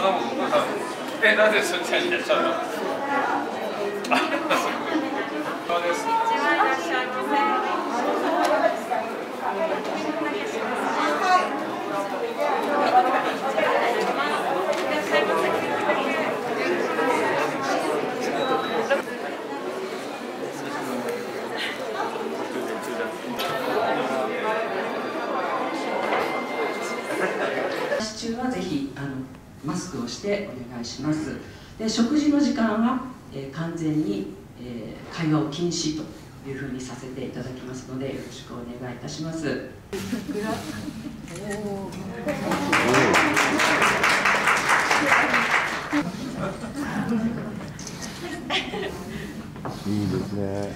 なぜそっちにいらっしゃるの？そうです。 中はぜひマスクをしてお願いします。で、食事の時間は、完全に、会話を禁止というふうにさせていただきますので、よろしくお願いいたします。 いいですね。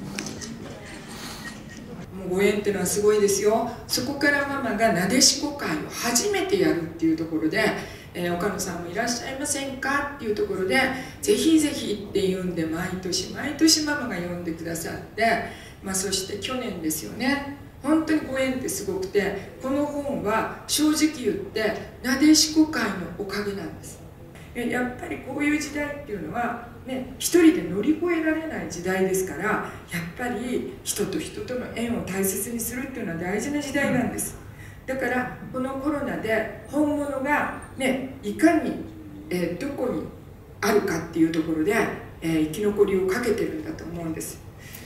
もうご縁っていうのはすごいですよ。そこからママがなでしこ会を初めてやるっていうところで、岡野さんもいらっしゃいませんかっていうところで、ぜひぜひっていうんで毎年毎年ママが呼んでくださって、そして去年ですよね。本当にご縁ってすごくて、この本は正直言ってなでしこ会のおかげなんです。やっぱりこういう時代っていうのはね、一人で乗り越えられない時代ですから、やっぱり人と人との縁を大切にするっていうのは大事な時代なんです。だからこのコロナで本物がね、いかに、どこにあるかっていうところで、生き残りをかけてるんだと思うんです。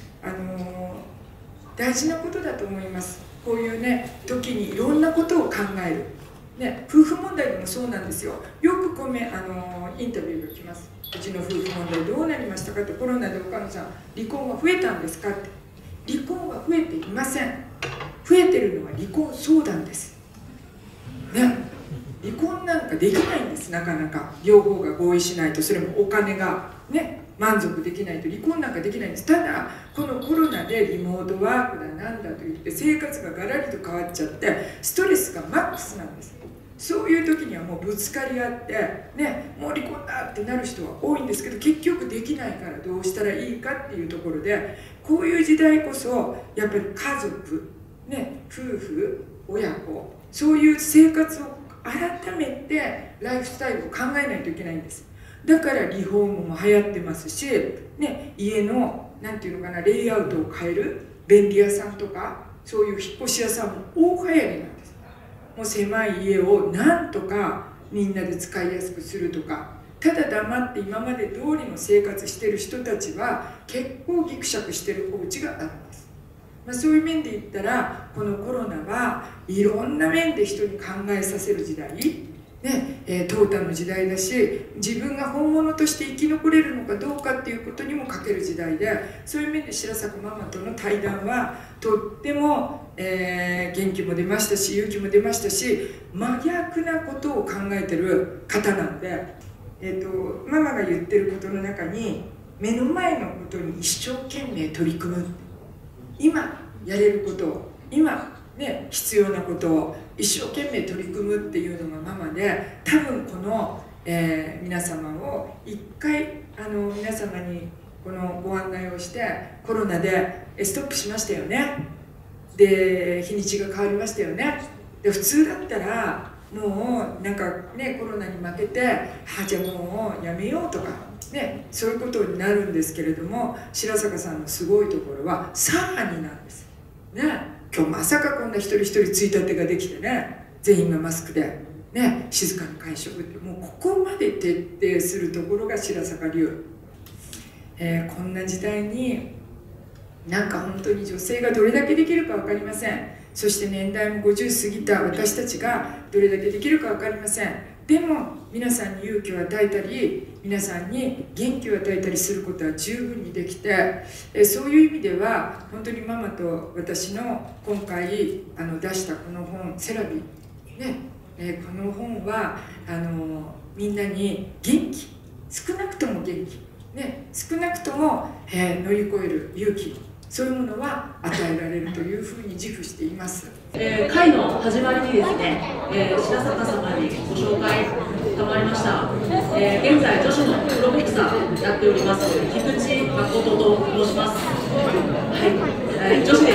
大事なことだと思います。こういうね時にいろんなことを考える。ね、夫婦問題でもそうなんですよ。よくインタビューが来ます。うちの夫婦問題どうなりましたかって、コロナで岡野さん離婚が増えたんですかって。離婚は増えていません。増えてるのは離婚相談です。ね、離婚なんかできないんです。なかなか両方が合意しないと、それもお金がね満足できないと離婚なんかできないんです。ただこのコロナでリモートワークだなんだと言って生活がガラリと変わっちゃってストレスがマックスなんです。そういう時にはもうぶつかり合ってね、もう離婚だってなる人は多いんですけど、結局できないからどうしたらいいかっていうところで、こういう時代こそやっぱり家族ね、夫婦親子、そういう生活を改めてライフスタイルを考えないといけないんです。だからリフォームも流行ってますし、ね、家のなんていうのかな、レイアウトを変える便利屋さんとかそういう引っ越し屋さんも大流行りなんです。もう狭い家をなんとかみんなで使いやすくするとか、ただ黙って今まで通りの生活してる人たちは結構ギクシャクしてるお家があるんです。そういう面で言ったらこのコロナはいろんな面で人に考えさせる時代ね、淘汰の時代だし、自分が本物として生き残れるのかどうかっていうことにも欠ける時代で、そういう面で白坂ママとの対談はとっても、元気も出ましたし勇気も出ましたし、真逆なことを考えてる方なんで、ママが言ってることの中に目の前のことに一生懸命取り組む、今やれることを今ね、必要なことを一生懸命取り組むっていうのがママで、多分この、皆様を一回皆様にこのご案内をして、コロナでストップしましたよね。で日にちが変わりましたよね。で普通だったらもうなんかねコロナに負けてじゃあもうやめようとかね、そういうことになるんですけれども、白坂さんのすごいところはさらになんですね。今日まさかこんな一人一人ついたてができてね、全員がマスクでね、静かに会食って、もうここまで徹底するところが白坂流。こんな時代になんか本当に女性がどれだけできるか分かりません。そして年代も50過ぎた私たちがどれだけできるか分かりません。でも皆さんに勇気を与えたり皆さんに元気を与えたりすることは十分にできて、そういう意味では本当にママと私の今回出したこの本「セラビ」ね、この本はみんなに元気、少なくとも元気、ね、少なくとも、乗り越える勇気、そういうものは与えられるというふうに自負しています。 会の始まりにですね、白坂様にご紹介賜りました。現在女子のプロボクサーやっております菊池誠と申します。はい、女子です。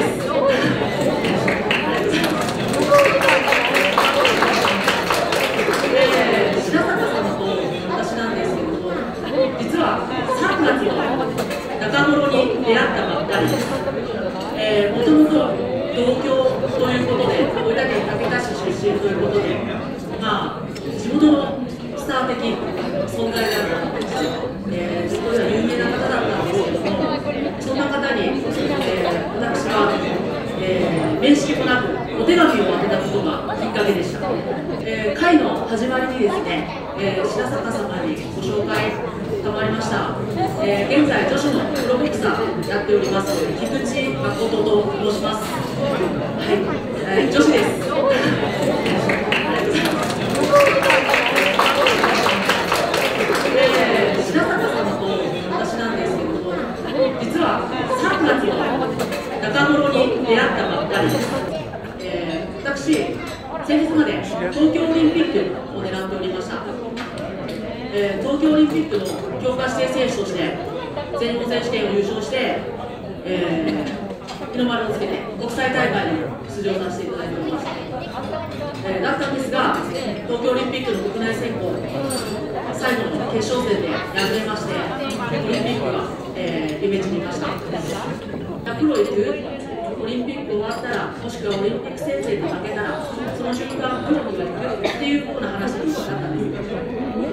白坂様とに出会ったばっかりです。もともと同郷ということで、大分県竹田市出身ということで、地元のスター的存在だったんです。そこでは有名な方だったんですけども、そんな方に、私は、面識もなくお手紙を当てたことがきっかけでした。会の始まりにですね、白坂様にご紹介賜りました。現在女子のプロボクサーやっております菊池誠と申します。はい、女子です。白坂様と私なんですけれども、実は3月の中頃に出会ったばっかりです。私、先日まで東京オリンピックを狙っておりました。東京オリンピックの強化指定選手として全日本選手権を優勝して、日の丸をつけて国際大会に出場させていただいております。だったんですが、東京オリンピックの国内選考最後の決勝戦で敗れまして、オリンピックが、夢地にいました。プロ行く、オリンピック終わったら、もしくはオリンピック戦線に負けたら、その瞬間、プロに行くっていうような話になったんです。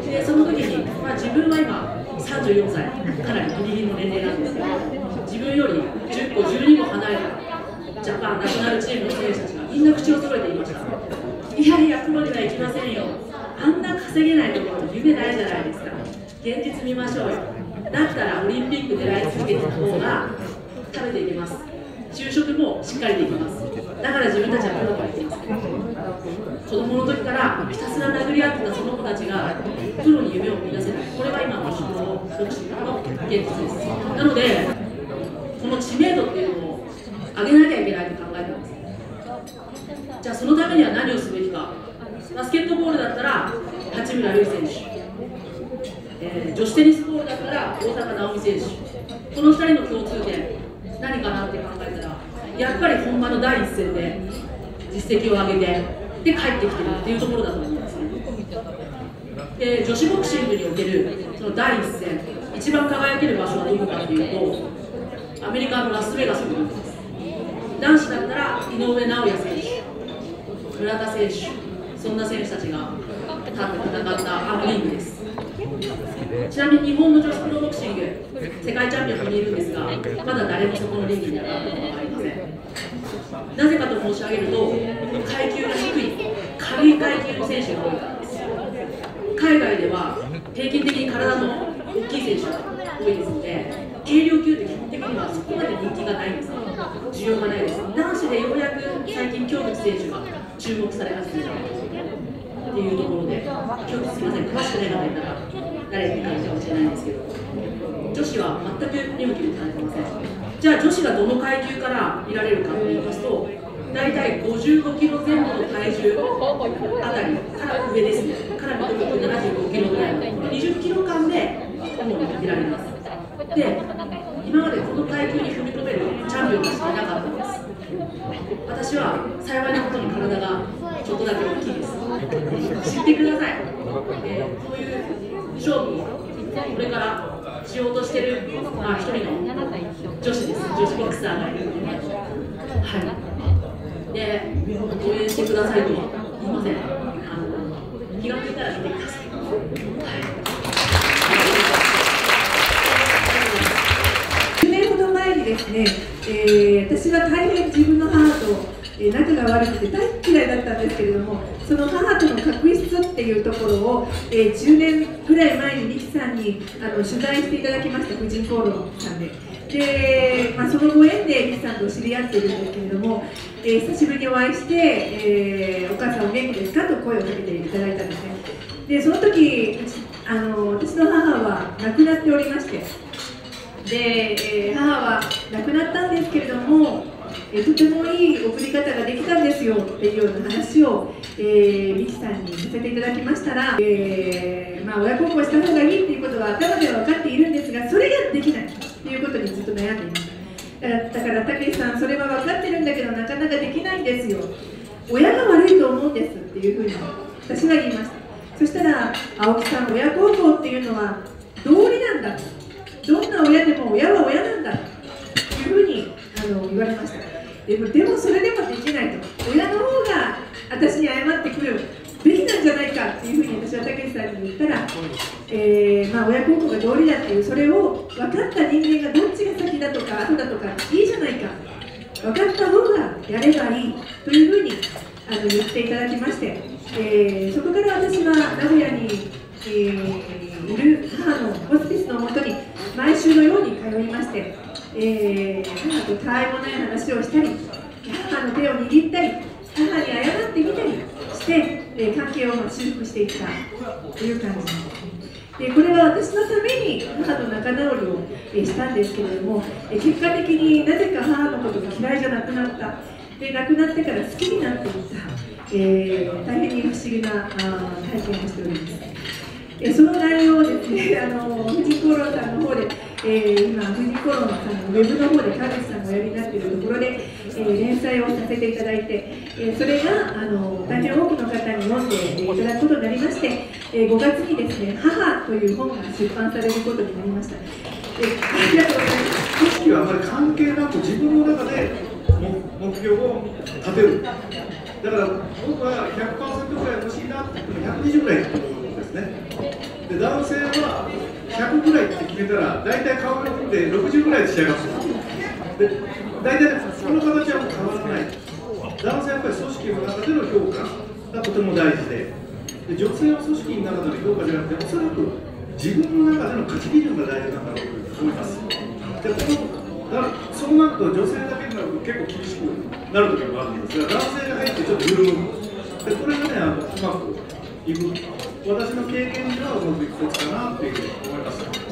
で、その時に、自分は今、34歳、かなりギリギリの年齢なんですけど、自分より10個、12個離れたジャパンナショナルチームの選手たちがみんな口を揃えて言いました。いやいや、プロには行きませんよ。あんな稼げないところ、夢ないじゃないですか。現実見ましょうよ。だったらオリンピック狙い続けた方が食べていけます。就職もしっかりできます。だから自分たちはプロから行きます。子供の時からひたすら殴り合ってたその子たちがプロに夢を見出せない。これは今のプロボクシングの現実です。なので、この知名度っていうのを上げなきゃいけないと考えてます。じゃあそのためには何をすべきか。バスケットボールだったら八村塁選手、女子テニスボールだったら大坂なおみ選手、この2人の共通点何かなって考えたら、やっぱり本場の第一線で実績を上げてで帰ってきてるっていうところだと思うんですね。で、女子ボクシングにおけるその第一線、一番輝ける場所はどこかというと、アメリカのラスベガスになります。男子だったら井上尚弥選手、村田選手、そんな選手たちが立って戦ったリーグです。ちなみに日本の女子プロボクシング、世界チャンピオンもいるんですが、まだ誰もそこのリーグに上がったことがありません。なぜかと申し上げると、階級が低い、軽い階級の選手が多いからです。海外では平均的に体の大きい選手が多いですので、軽量級って基本的にはそこまで人気がないんです。需要がないです。男子でようやく最近、京口選手が注目され始めたっていうところで、京口すみません、詳しくない方いたら誰に感じかもしれないんですけど、女子は全く見向きもされてません。じゃあ女子がどの階級から見られるかといいますと、大体55キロ前後の体重あたりから上ですね、から75キロぐらいの20キロ間で主に見られます。で、今までこの階級に踏み込めるチャンピオンがしかいなかったんです。私は幸いなことに体がちょっとだけ大きいです。知ってください。こういう勝負をこれからしようとしている、一人の女子です。女子ボクサーがいる。はい。で、応援してくださいとは言いません。気が向いたら見てください。 10年ほど前にですね、私は大変自分の母と仲が悪くて大嫌いだったんですけれども、その母との確執っていうところを、10年ぐらい前にリキさんに取材していただきました、婦人公論さんで。で、そのご縁でリキさんと知り合っているんですけれども、久しぶりにお会いして、お母さんお元気ですかと声をかけていただいたんですね。で、その時私の母は亡くなっておりまして、で、母は亡くなったんですけれども、とてもいい送り方ができたんですよっていうような話を、リキさんにさせていただきましたら、親孝行した方がいいっていうことは頭では分かっているんですが、それができないっていうことにずっと悩んでいました。だからたけしさん、それは分かってるんだけどなかなかできないんですよ、親が悪いと思うんですっていうふうに私は言いました。そしたら青木さん、親孝行っていうのは道理なんだ、どんな親でも親は親なんだ、 言われました。でもそれでもできないと、親の方が私に謝ってくるべきなんじゃないかっていうふうに私はたけしさんに言ったら、親孝行が道理だっていう、それを分かった人間がどっちが先だとか後だとかいいじゃないか、分かった方がやればいいというふうに言っていただきまして、そこから私は名古屋に、いる母のホスピスのもとに毎週のように通いまして、母とたわいもない話をしたり、母の手を握ったり、母に謝ってみたりして、関係を修復していったという感じです。でこれは私のために母と仲直りをしたんですけれども、結果的になぜか母のことが嫌いじゃなくなった、で亡くなってから好きになっていった、大変に不思議な体験をしております。その内容をですね、富士コロンさんの方で、今、富士コロンさんのウェブの方で川口さんがおやりになっているところで、連載をさせていただいて、それが大変多くの方に読んでいただくことになりまして、5月にですね、母という本が出版されることになりました。ありがとうございます。 組織はあまり関係なく自分の中で目標を立てる。だから僕は 100% ぐらい欲しいなって言っても120ぐらいってことですね。で男性は100ぐらいって決めたら大体顔が振って60ぐらいで仕上がるんですよ。で大体この形はもう変わらない。男性はやっぱり組織の中での評価がとても大事で、女性は組織の中での評価じゃなくて、おそらく自分の中での価値基準が大事なんだろうと思います。でそうなると女性だけになると結構厳しくなる時もあるんですが、男性が入ってちょっと緩む。でこれがね、うまくいく、私の経験ではうまくいくコツかなというふうに思います。